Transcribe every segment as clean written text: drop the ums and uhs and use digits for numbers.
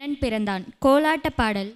பிறந்தான். கோலாட்ட பாடல்.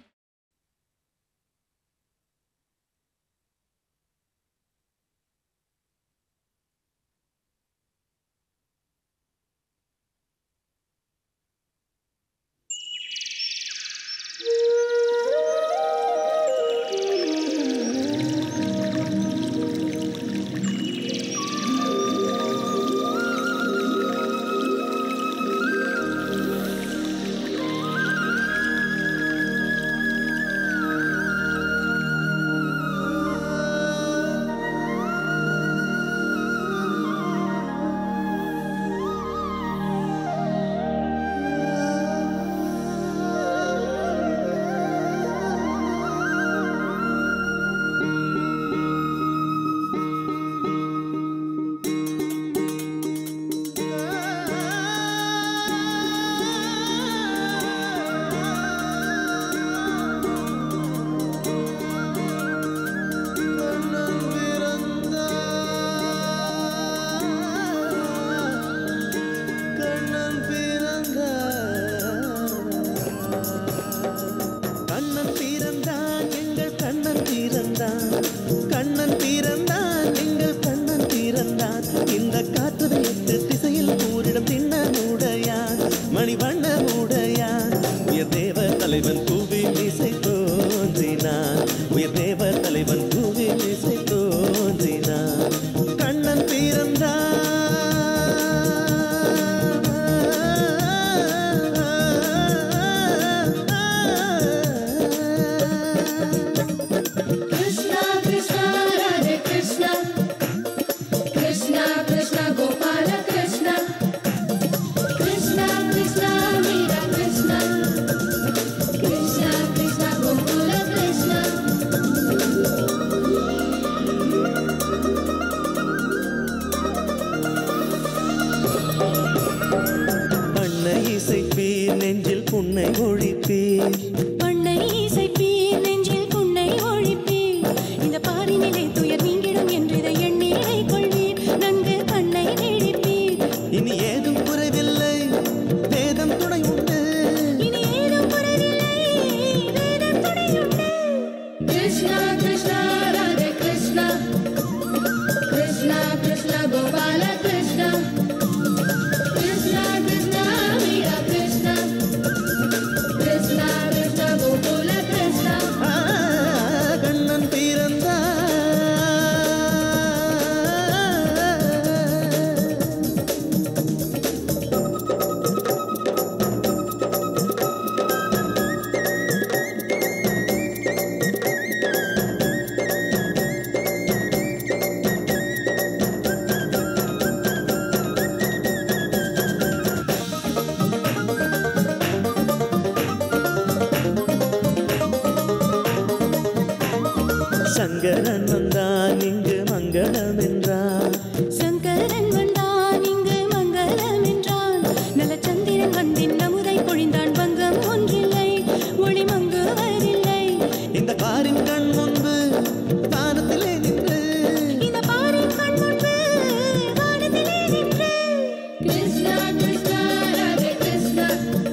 சங்கரன் வந்தான் இங்கு மங்களம் என்றான். சங்கரன் வந்தான் இங்கு மங்களம் என்றான். நலச்சந்திரன் வந்தின் அமுதை பொழிந்தான். பங்கம் ஒன்றில்லை, ஒளி மங்குவதில்லை. இந்த பாரின் கண் முன்பு வானத்திலே நின்று, இந்த பாரின் கண் முன்பு வானத்திலே நின்று, கிருஷ்ணா கிருஷ்ணா ராதே கிருஷ்ணா,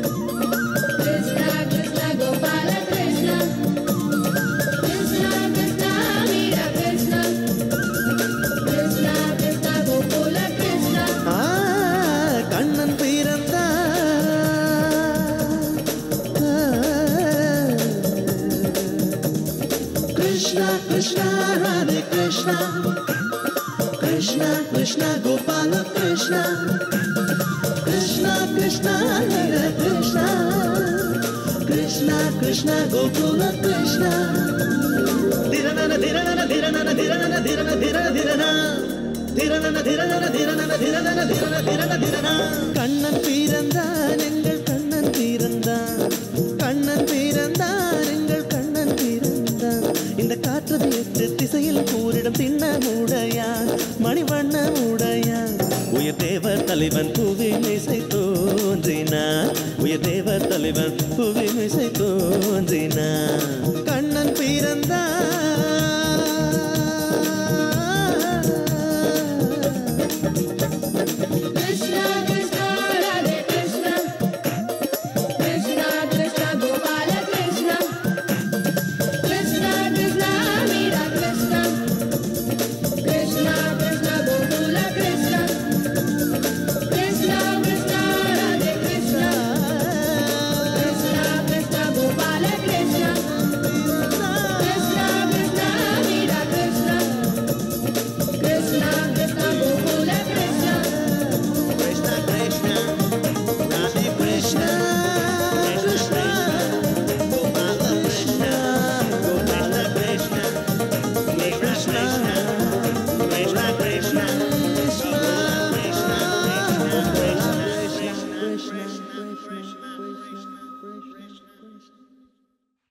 கிருஷ்ணா கிருஷ்ணா கோபால கிருஷ்ணா, கிருஷ்ணா கிருஷ்ணா மீரா கிருஷ்ணா, கிருஷ்ணா கிருஷ்ணா கோகுல கிருஷ்ணா. கண்ணன் பிறந்தான். கிருஷ்ணா கிருஷ்ணா ராதே கிருஷ்ணா, கிருஷ்ணா கிருஷ்ணா கோபால கிருஷ்ணா, கிருஷ்ணா கிருஷ்ணா ஹரே கிருஷ்ணா, கிருஷ்ணா கிருஷ்ணா கோகுல கிருஷ்ணா. திரணன திரணன திரணன திரணன திரண திரண திரணா, திரணன திரணன திரணன திரணன திரண திரண திரணா. கண்ணன் பிறந்தான் எங்கள் கண்ணன் பிறந்தான், கண்ணன் பிறந்தான் எங்கள் கண்ணன் பிறந்தான். இந்த காற்று எட்டு திசையில் கூறிடம் திண்ண உடையான், மணிவண்ண உடையான். உயர் தேவர் தலைவன் புவியில் இசை தோன்றினான், உயர் தேவர் தலைவன் புவியில் இசை தோன்றினான். கண்ணன் பிறந்தான். கிருஷ்ணா கிருஷ்ணா ராதே கிருஷ்ணா, கிருஷ்ணா கிருஷ்ணா கிருஷ்ணா